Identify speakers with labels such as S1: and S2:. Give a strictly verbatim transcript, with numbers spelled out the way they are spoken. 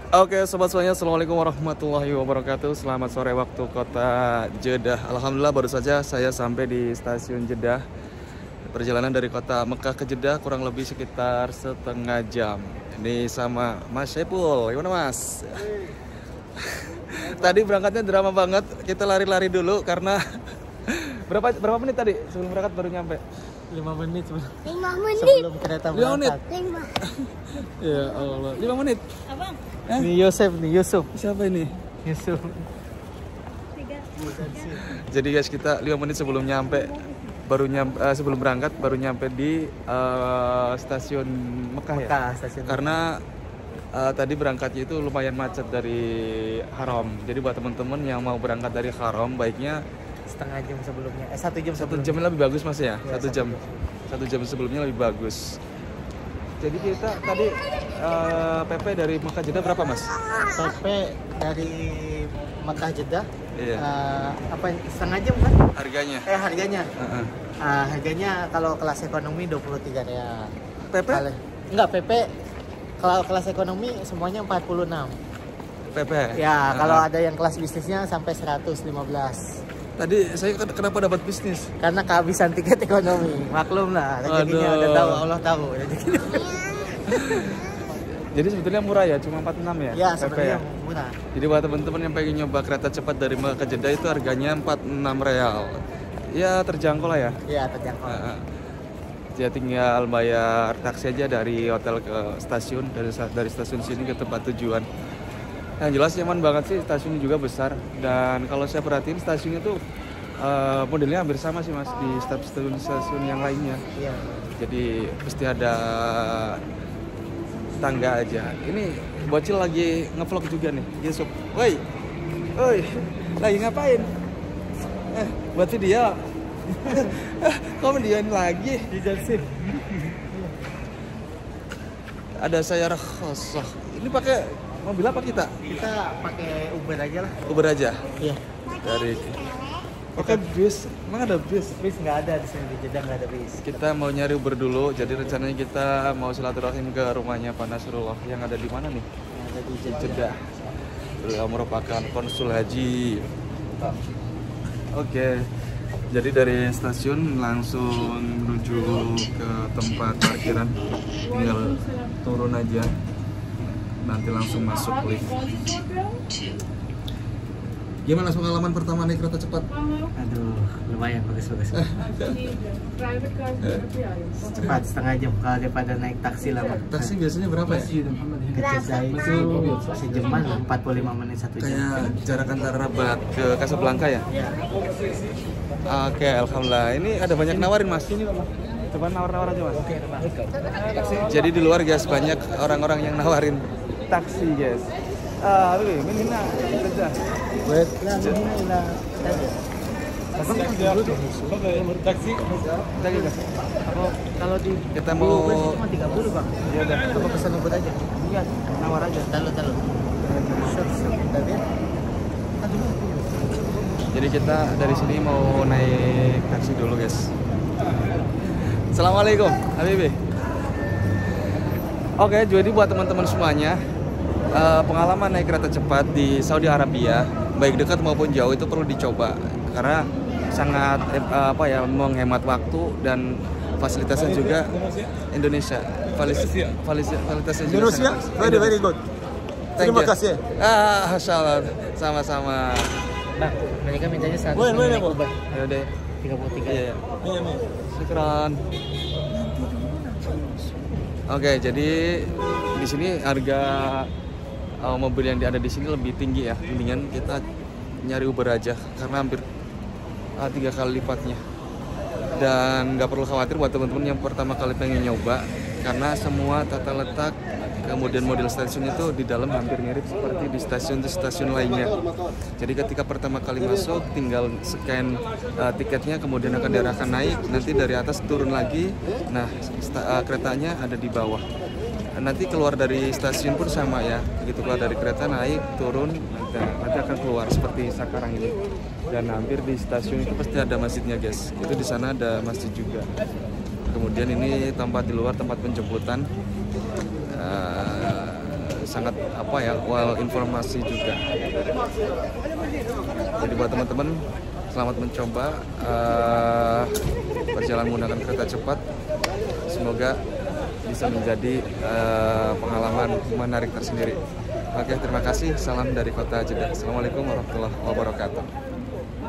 S1: Oke, sobat semuanya, assalamualaikum warahmatullahi wabarakatuh. Selamat sore waktu kota Jeddah. Alhamdulillah baru saja saya sampai di stasiun Jeddah. Perjalanan dari kota Mekah ke Jeddah kurang lebih sekitar setengah jam. Ini sama Mas Syepul. Gimana Mas? Tadi berangkatnya drama banget. Kita lari-lari dulu karena berapa berapa menit tadi sebelum berangkat baru nyampe?
S2: lima menit sebelum
S3: lima menit
S2: sebelum kereta
S1: lima menit.
S2: berangkat.
S3: lima
S1: Ya Allah, lima menit.
S3: abang
S1: Eh?
S2: Ini Yosef nih, Yusuf.
S1: Siapa ini?
S2: Yusuf.
S3: tiga
S1: Jadi guys, kita lima menit sebelum nyampe baru nyampe eh, sebelum berangkat baru nyampe di eh, stasiun Mekah ya.
S2: Mekah, stasiun
S1: Karena eh, tadi berangkatnya itu lumayan macet dari Haram. Jadi buat teman-teman yang mau berangkat dari Haram baiknya
S2: setengah jam sebelumnya. Eh satu jam
S1: satu
S2: sebelumnya.
S1: jam lebih bagus Mas ya.
S2: Ya,
S1: Satu
S2: satu
S1: jam.
S2: jam.
S1: Satu jam sebelumnya lebih bagus. Jadi kita tadi eh, P P dari Mekah Jeddah berapa Mas?
S2: P P dari Mekah Jeddah.
S1: Iya.
S2: eh, apa setengah jam kan?
S1: Harganya.
S2: Eh harganya.
S1: Heeh.
S2: Ah, harganya kalau kelas ekonomi dua puluh tiga real.
S1: P P?
S2: Kalau enggak P P kalau kelas ekonomi semuanya empat puluh enam.
S1: P P.
S2: Ya,
S1: Heeh.
S2: kalau ada yang kelas bisnisnya sampai seratus lima belas.
S1: Tadi saya ken- kenapa dapat bisnis?
S2: Karena kehabisan tiket ekonomi. Maklum lah, rezekinya
S1: Aduh.
S2: udah tahu, Allah tahu rezekinya.
S1: Jadi sebetulnya murah ya, cuma empat puluh enam ya?
S2: Ya,
S1: P P
S2: sebenarnya
S1: ya?
S2: murah.
S1: Jadi buat teman-teman yang pengen nyoba kereta cepat dari Mekah ke Jeddah itu harganya empat puluh enam real. Ya terjangkau lah ya.
S2: Iya, terjangkau.
S1: Heeh. Ya tinggal bayar taksi aja dari hotel ke stasiun, dari dari stasiun sini ke tempat tujuan. Yang jelas nyaman banget sih, stasiunnya juga besar. Dan kalau saya perhatiin stasiun itu eh, modelnya hampir sama sih Mas di stasiun-stasiun yang lainnya.
S2: Iya.
S1: Jadi pasti ada tangga aja. Ini bocil lagi ngevlog juga nih, Yusuf. Woi, woi, lagi ngapain? Eh, berarti dia. Kok mendiain lagi?
S2: Dijelasin.
S1: Ada saya khosoh. Ini pakai mobil apa kita?
S2: Kita pakai Uber aja lah.
S1: Uber aja.
S2: Iya.
S1: Dari. Oke bis, emang ada bis?
S2: Bis nggak ada di sini, di Jeddah nggak ada bis.
S1: Kita mau nyari Uber dulu. Jadi rencananya kita mau silaturahim ke rumahnya Pak Nasrullah yang ada di mana nih?
S2: Yang ada di Jeddah.
S1: Jeddah. Beliau merupakan konsul haji. Oke. Jadi dari stasiun langsung menuju ke tempat parkiran. Tinggal turun aja. Nanti langsung masuk lift. Gimana pengalaman pertama naik kereta cepat?
S2: Aduh, lumayan bagus-bagus. Cepat setengah jam kalau daripada naik taksi lama.
S1: Taksi biasanya berapa ya?
S2: Ke Jeddah itu sejaman empat puluh lima menit satu jam.
S1: Kayak jarak antara Rabat ke Casablanca ya?
S2: Ya.
S1: Oke, alhamdulillah. Ini ada banyak nawarin Mas. Coba nawar-nawar aja Mas. Jadi di luar guys banyak orang-orang yang nawarin taksi guys. Ah, ini mina kerja.
S2: Buat lah, ini lah.
S1: Taksi. Taksi guys.
S2: Kalau kalau di
S1: Kita mau-
S2: di Uber sih cuma tiga puluh bang.
S1: Ya udah.
S2: Coba pesan Uber aja. Iya, nawar aja. Talu talu. Tadi.
S1: Jadi kita dari sini mau naik taksi dulu guys. Assalamualaikum, Habibi. Oke, jadi buat teman-teman semuanya, eh, pengalaman naik kereta cepat di Saudi Arabia, baik dekat maupun jauh itu perlu dicoba karena sangat eh, apa ya menghemat waktu dan fasilitasnya juga Indonesia. Falis, falis, fasilitasnya juga
S4: Indonesia,
S1: sangat-
S4: very very good.
S1: Thank
S4: Terima
S1: you.
S4: kasih.
S1: Ah, Masya Allah. Sama-sama.
S2: Bang, mereka mintanya seratus
S4: Bueno, bueno,
S2: naik
S4: bueno.
S2: Uber
S1: Ya udah.
S2: tiga puluh tiga.
S1: Iya, iya.
S4: Iya, nih.
S1: Syukran. Oke, jadi di sini harga uh, mobil yang ada di sini lebih tinggi ya. Mendingan kita nyari Uber aja karena hampir uh, tiga kali lipatnya. Dan nggak perlu khawatir buat teman-teman yang pertama kali pengen nyoba karena semua tata letak kemudian model stasiun itu di dalam hampir mirip seperti di stasiun-stasiun lainnya. Jadi ketika pertama kali masuk tinggal scan uh, tiketnya kemudian akan diarahkan naik, nanti dari atas turun lagi. Nah, sta- uh, keretanya ada di bawah. Nanti keluar dari stasiun pun sama ya. Begitu keluar dari kereta naik, turun, nanti, nanti akan keluar seperti sekarang ini. Dan hampir di stasiun itu pasti ada masjidnya, guys. Itu di sana ada masjid juga. Kemudian ini tempat di luar tempat penjemputan. Uh, sangat apa ya, well informasi juga. Jadi buat teman-teman, selamat mencoba uh, perjalanan menggunakan kereta cepat. Semoga bisa menjadi uh, pengalaman menarik tersendiri. Oke, terima kasih. Salam dari Kota Jeddah. Assalamualaikum warahmatullahi wabarakatuh.